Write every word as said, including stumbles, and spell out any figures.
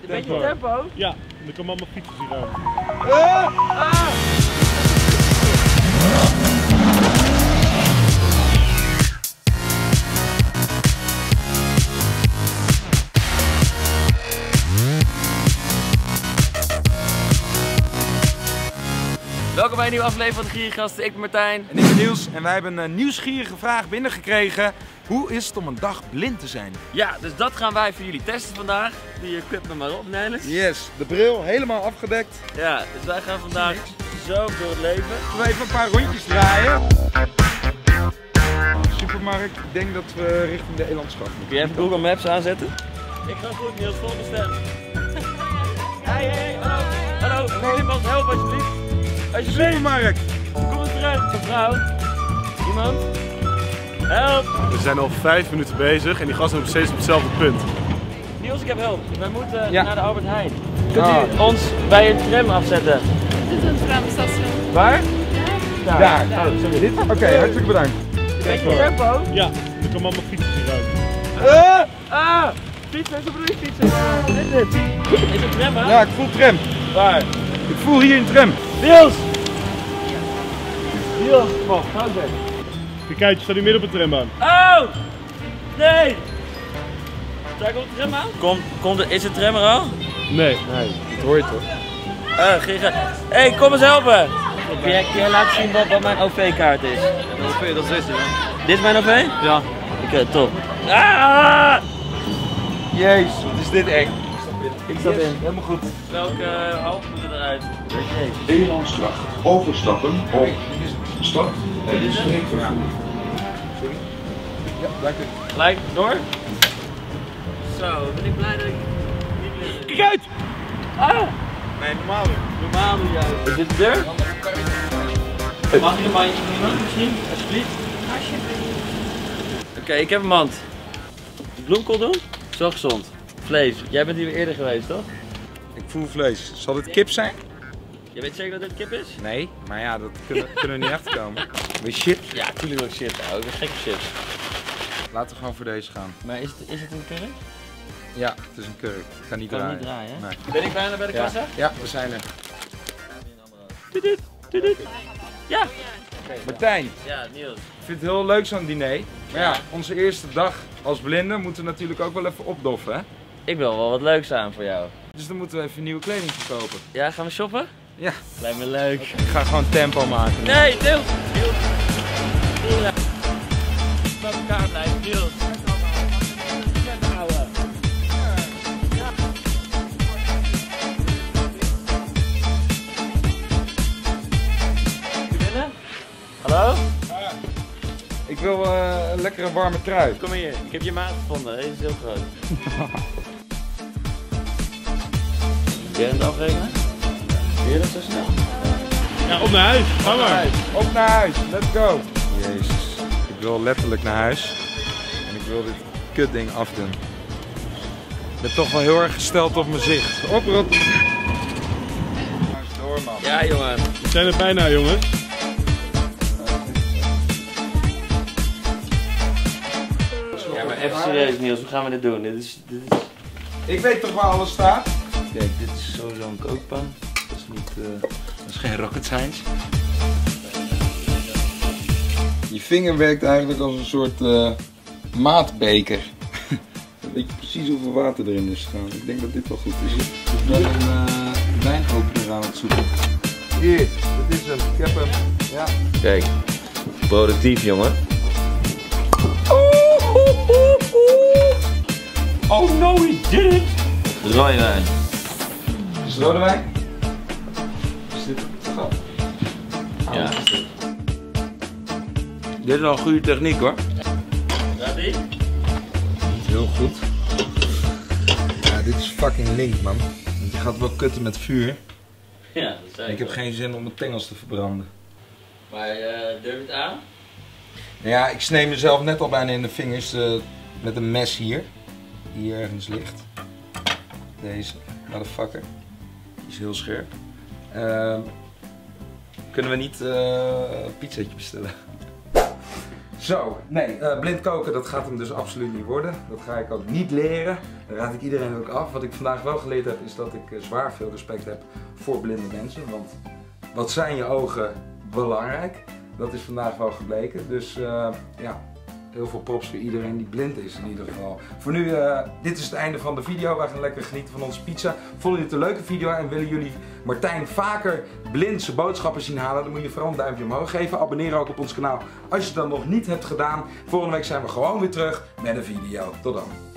Een beetje tempo? Ja, en er komen allemaal fietsers hier aan. Uh, ah. Welkom bij een nieuwe aflevering van de Giergasten. Ik ben Martijn. En ik ben Niels. En wij hebben een nieuwsgierige vraag binnengekregen. Hoe is het om een dag blind te zijn? Ja, dus dat gaan wij voor jullie testen vandaag. Doe je clip me maar op, Nijlis. Yes, de bril helemaal afgedekt. Ja, dus wij gaan vandaag zo door het leven. We even een paar rondjes draaien. Supermarkt, ik denk dat we richting de Elandschap moeten. Kun je even Google Maps aanzetten? Ik ga goed, Niels, vol mijn stem. Hey, hey, hallo. Hallo, wil iemand helpen alsjeblieft? Alsjeblieft. Supermarkt! Kom eens terug, mevrouw. Iemand? Help! We zijn al vijf minuten bezig en die gasten zijn nog steeds op hetzelfde punt. Niels, ik heb hulp. Wij moeten Ja. naar de Albert Heijn. Kunt u Ah. ons bij een tram afzetten? Dit is een tramstation. Waar? Daar. Daar. Oh, sorry. Dit? Oké, okay, hartstikke bedankt. Beetje tempo? Ja, er komen allemaal fietsers hier aan. Uh, ah! Fietsen, zo bedoel je fietsen. Wat is dit? Is het tram, hè? Ja, ik voel tram. Waar? Ik voel hier een tram. Niels! Niels, wacht, ga weg. Kijk uit, je staat nu midden op een trambaan. Oh! Nee! Daar komt de tram aan? Komt, komt de, is de tram er al? Nee. Nee, dat hoor je toch? Ah, Giga. Hé, hey, kom eens helpen! Kun jij, kun jij laten zien wat, wat mijn O V-kaart is? O V, dat is deze, hè? Dit is mijn O V? Ja. Oké, okay, top. Ah! Jezus, wat is dit eng. Ik stap in. Helemaal goed. Welke uh, half moet eruit? Elandsgracht. Overstappen op stad en streekvervoer. Sorry? Ja, dank u. Gelijk door. Zo, ben ik blij dat ik niet meer... Kijk uit! Ah! Nee, normaal doen. Normaal doe jij. Is dit de deur? Mag je een mandje nemen misschien? Alsjeblieft. Oké, okay, ik heb een mand. Bloemkool doen? Zo gezond. Vlees. Jij bent hier weer eerder geweest, toch? Ik voel vlees. Zal dit kip zijn? Je weet zeker dat dit kip is? Nee, maar ja, dat kunnen, kunnen we niet achterkomen. Wil je chips? Ja, natuurlijk ook chips. Oh, ik ben gek op chips. Laten we gewoon voor deze gaan. Maar is het, is het een kurk? Ja, het is een kurk. Ik kan niet Kan draaien. niet draaien, hè? Nee. Ben ik bijna bij de Ja. kassa? Ja, we zijn er. Tudut, tudut. Ja. Martijn, Ja, Niels. ik vind het heel leuk zo'n diner. Maar ja, onze eerste dag als blinden moeten we natuurlijk ook wel even opdoffen, hè? Ik wil wel wat leuks aan voor jou. Dus dan moeten we even nieuwe kleding verkopen. Ja, gaan we shoppen? Ja. Lijkt me leuk. Ik ga gewoon tempo maken. Nee, Niels! Niels! Niels! Bij elkaar blijven, Niels! Houden. Binnen? Hallo? Ik wil uh, een lekkere warme trui. Kom hier, ik heb je maat gevonden, deze is heel groot. Jij aan het afrekenen? Wil je dat zo snel? Ja, op naar huis. Ga maar. Op naar huis, let's go. Jezus, ik wil letterlijk naar huis. En ik wil dit kutding afdoen. Ik ben toch wel heel erg gesteld op mijn zicht. Oprot. Door man. Ja, jongen. We zijn er bijna, jongens. Ja, maar even serieus, Niels, hoe gaan we dit doen? Dit is, dit is... Ik weet toch waar alles staat? Kijk, dit is sowieso een kookpan. Dat is niet, uh, dat is geen rocket science. Je vinger werkt eigenlijk als een soort uh, maatbeker. Dan weet je precies hoeveel water erin is gegaan. Ik denk dat dit wel goed is. Ik ben een uh, wijnopener aan het zoeken. Hier, dit is hem. Ik heb hem. Ja. Kijk, productief, jongen. Oh no, he didn't! Rode wijn. Is het rode wijn? Is dit het gat? Ja. Dit is wel een goede techniek hoor. Gaat die? Heel goed. Ja, dit is fucking link man. Want je gaat wel kutten met vuur. Ja, dat zei Ik heb geen zin om mijn tengels te verbranden. Maar uh, durf je het aan? Nou ja, ik snee mezelf net al bijna in de vingers uh, met een mes hier. Die ergens ligt. Deze, motherfucker. Die is heel scherp. Uh, kunnen we niet uh, een pizzaatje bestellen? Zo, nee, uh, blind koken dat gaat hem dus absoluut niet worden. Dat ga ik ook niet leren. Daar raad ik iedereen ook af. Wat ik vandaag wel geleerd heb is dat ik uh, zwaar veel respect heb voor blinde mensen. Want wat zijn je ogen belangrijk? Dat is vandaag wel gebleken. Dus uh, ja, heel veel props voor iedereen die blind is in ieder geval. Voor nu, uh, dit is het einde van de video. Wij gaan lekker genieten van onze pizza. Vonden jullie het een leuke video en willen jullie Martijn vaker blind zijn boodschappen zien halen? Dan moet je vooral een duimpje omhoog geven. Abonneer ook op ons kanaal als je het dan nog niet hebt gedaan. Volgende week zijn we gewoon weer terug met een video. Tot dan.